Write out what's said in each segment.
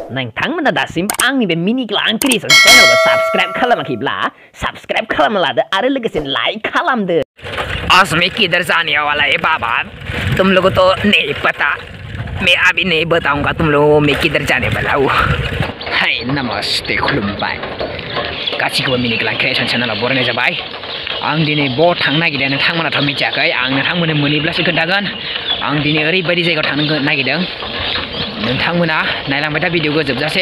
नोंथांमोना दासिम आंनि बे मिनिग्लां क्रिएशन चैनलखौ सब्सक्राइब खालामाखैब्ला सब्सक्राइब खालामना लादो आरो लोगोसे लाइक खालामदो। आज मैं किधर जाने वाला है बाबा, तुम लोगों तो नहीं पता। मैं अभी नहीं बताऊंगा तुम लोगों मैं किधर जाने वाला हूँ। हाय नमस्ते खुलुमबाय गासिखौबो मिनिग्लां क्रिएशन चैनलाव बरायनाय जाबाय। आं दिनै बहा थांनो नागिरदों नोंथांमोनाथ' मिथियाखै, आं नोंथांमोननो मोनैब्लासो खोन्थागोन। आं दिनै ओरैबायदि जायगायाव थांनो नागिरदों, नोंथांमोना नायलांबाय था भिडिअखौ जोबजासे।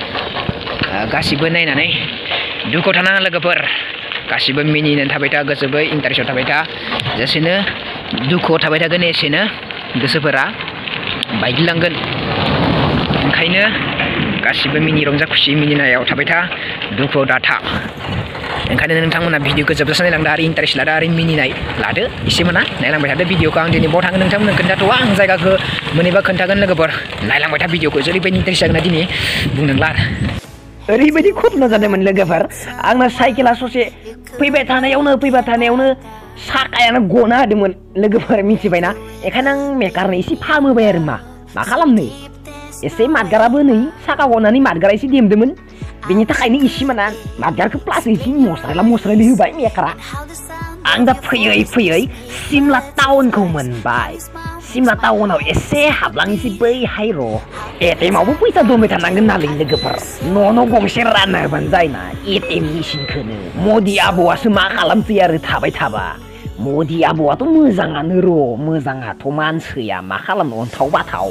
गासिबो नायनानै दुखुआव थानाङा लोगोफोर, गासिबो मिनिनानै थाबाय था, गोसोबो इन्टारेस्टआव थाबाय था। जेसेनो दुखुआव थाबाय थागोन एसेनो गोसोफोरा बायग्लिलांगोन। ओंखायनो गासिबो मिनि रंजा खुसि मिनिनायाव थाबाय था, दुखुआव दाथा। ओंखायनो नोंथांमोना भिडिअखौ जोबजासे नायलांदो आरो इन्टारेस्ट लादो आरो मिनिनाय लादो एसेमोना। नायलांबाय थादो भिडिअखौ। आं दिनै बहा थांगोन नोंथांमोननो खोन्थाथ'वा, आं जायगाखौ मोनैबा खोन्थागोन लोगोफोर। नायलांबाय था भिडिअखौ, ओरैबायदि इन्टारेस्ट जागोन ना दिनै बुंनांला आरो। ओरैबायदि घटना जादोंमोन लोगोफोर, आंना साइकेला ससे फैबाय थानायावनो साखायानो गना होदोंमोन लोगोफोर, मिथिबायना। बेखायनो आं मेकारनो एसे फाहामहोबाय आरो मा खालामनो। एसे मादगाराबो नै साखा गनानै मादगारा एसे देमदोंमोन, बेनि थाखायनो इसे माना मादगारखौ प्लास एसे मस्रायला होबाय मेकारा। आं दा फैयै सिमला टाउनखौ मोनबाय। सिमला टाउनाव एसे हाबलांनोसै बैहाय र'। एटिएमआवबो फैसा दोनबाय थानांगोन नालाय लोगोफोर, न' गंसे रानना होबानो जायोना एटिएम मेसिनखौनो। मदि आबौआसो मा खालामसै आरो थाबाय थाबा। मदि आबौआथ' मोजाङानो र', मोजाङाथ' मानसिया मा खालामनो अन्थाव बाथाव।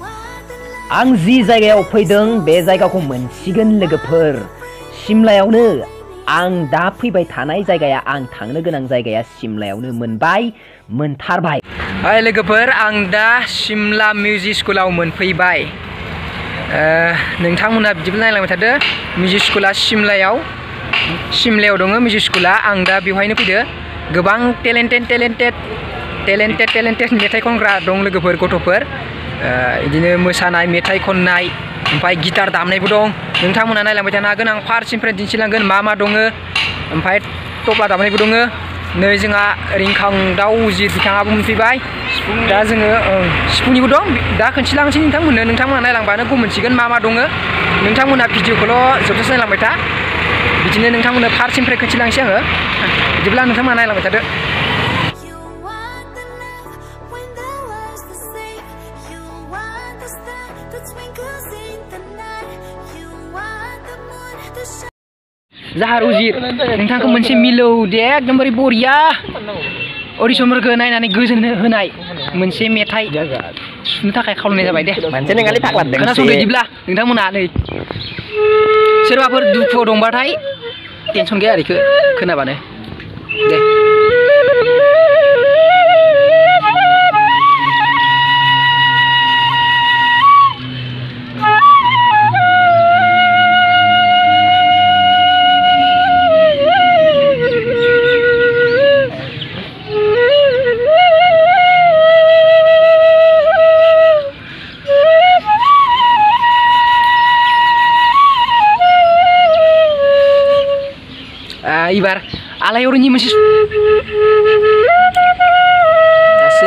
आं जि जायगायाव फैदों बे जायगाखौ मोनसिगोन लोगोफोर। सिमलायावनो आं दा फैबाय थानाय जायगाया, आं थांनो गोनां जायगाया सिमलायावनो मोनथारबाय। हाय लोगोफोर, आं दा सिमला मिउजिक स्कुलाव मोनफैबाय। नोंथांमोना बिदिब्ला नायलांबाय थादो। मिउजिक स्कुला सिमलायाव दङ मिउजिक स्कुला। आं दा बेवहायनो फैदो। गोबां टेलेन्टेड मेथाइ खनग्रा दं लोगोफोर, गथ'फोर। बिदिनो मोसानाय, मेथाइ खननाय, ओमफ्राय गिटार दामनायबो दं। नोंथांमोना नायलांबाय थानो हागोन, आं फारसेनिफ्राय दिन्थिलांगोन मा दङ। ओमफ्राय तबला दामनायबो दङ। नै जोंहा रिंखां दाउजि बिथाङाबो मोनफैबाय। दा जोङो सिफुंनिबो दं, दा खोन्थिलांसै नोंथांमोना नायलांबानो गम मोनसिगोन मा दङ। नोंथांमोना भिडिअखौल' जोबजासे नायलांबाय था, बिदिनो नोंथांमोननो फारसेनिफ्राय खोन्थिलांसै आङो। बिदिब्ला नोंथांमोना नायलांबाय थादो। जाहार उजिर नोंथांखौ मोनसे मिलौदे एकदमबारे बरिया अडिसनफोरखौ नायनानै गोजोन होनाय मोनसे मेथाइ सुनो थाखाय खावलायनाय जाबाय दे। मोनसे नोंगालि फाग्लादों खोनासंदो बिदिब्ला नोंथांमोना। नै सोरबाफोर दुखुआव दंबाथाय टेनसन गैया आरो बेखौ खोनाबानो दे। इबार आलायअरननि मोनसे दासो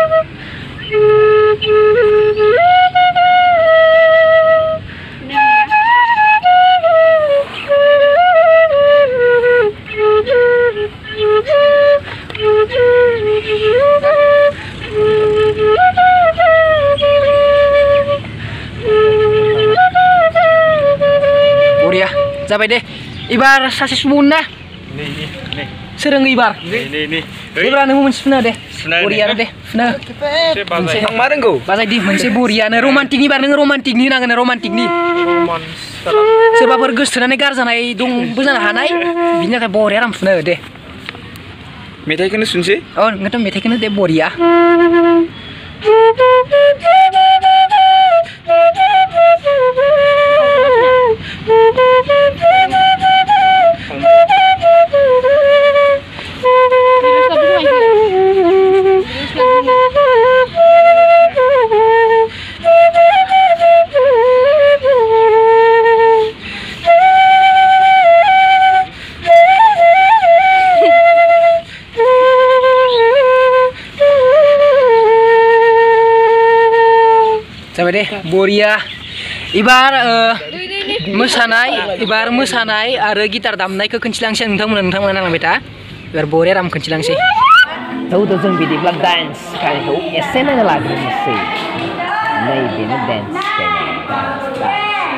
बरिया जाबाय दे। इबार सासे सुबुं ना सोरों इबार एबार नों मोनसे सुना दे। बरियानो दे सुना मोनसे मा रोंगौ बाजायदि मोनसे बरियानो रमान्टिकनि बार। नोङो रमान्टिकनि नांगोन, रमान्टिकनि। सोरबाफोर गोसोथोनानै गारजानाय दंबो जानो हानाय, बिनि थाखाय बरिया आराम सुना दे। मेथाइखौनो सुनसै। ओंखायनोथ' मेथाइखौनो दे बरिया। जाबाय दे बरिया। इबार मोसानाय आरो गिटार दामनायखौ खोन्थिलांसै नोंथांमोना नांलांबाय था इबार बरिया राम खोन्थिलांसै Tahu tuh bidiblak dance kali itu esena lagi sih. Nah ini dance kayaknya.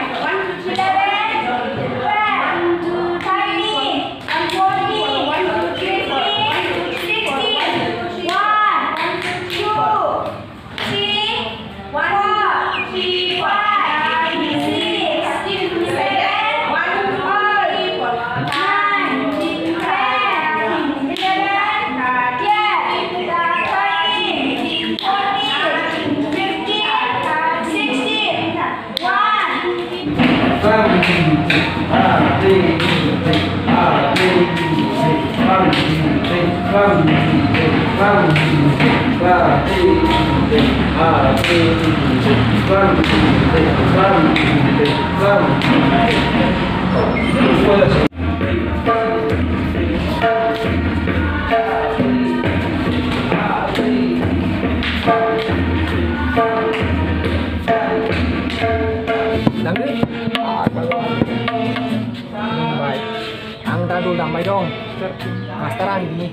Ang dadul damai dong, masteran gini.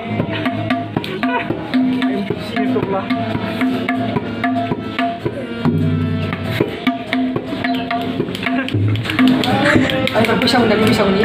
Siap lah. Ayo pisau ni.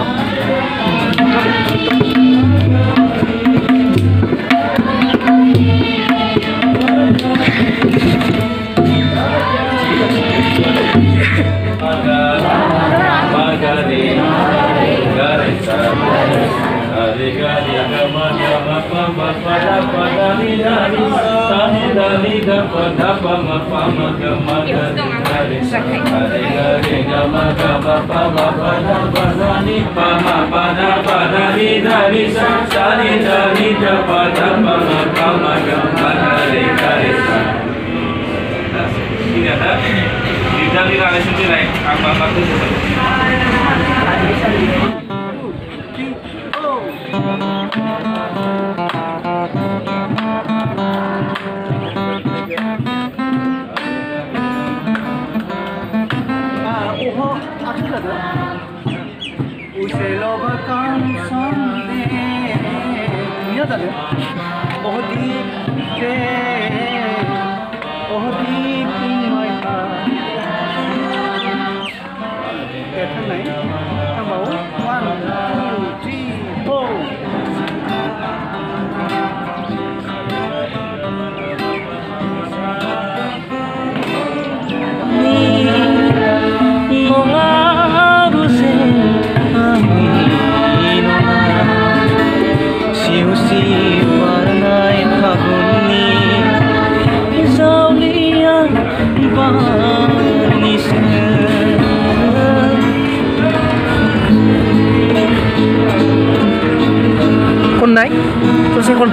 Kon naik, terus kon.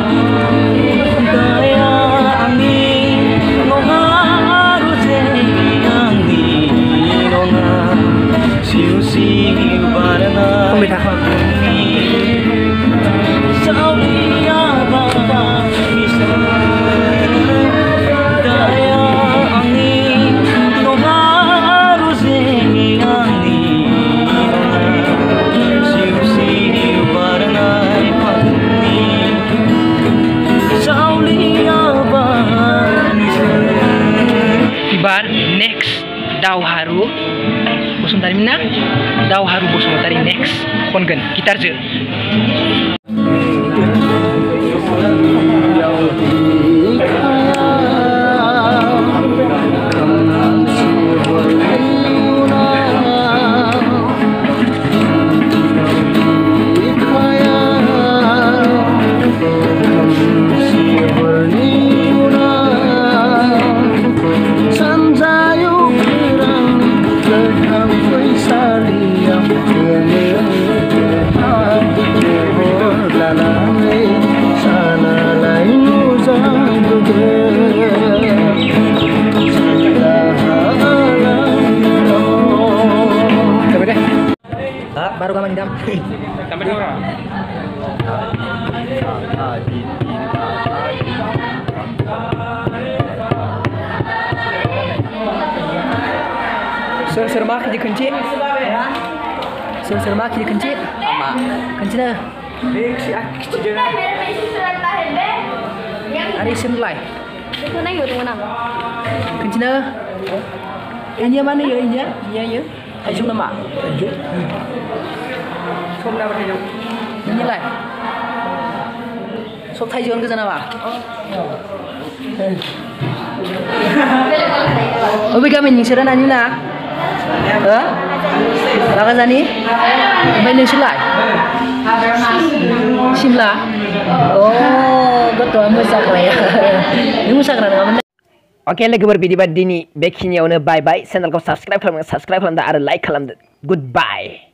Next Dauharu Bosumtari mina Dauharu Bosumtari next kongen gitar je baru kamu dam. Tambah dua orang. Soal mak di kunci. Soal mak di kunci. Ama. Kunci na. Ari simlai. Itu nang yuk mana? Kunci na. Ini mana ya ini? Iya ya. Ayo nama. Ayo. Som nama ayo. Ini lai. Sok Taiwan ke sana ba? Obi kami nyisiran ani na. Baka zani? May nagsulay? Simla? Oh, betul. Musakra ya. Ini musakra naman. Oke, lagi bervideo di ini. Bekinnya udah bye bye. Channel ko subscribe kalau subscribe kalau ada like kalau goodbye.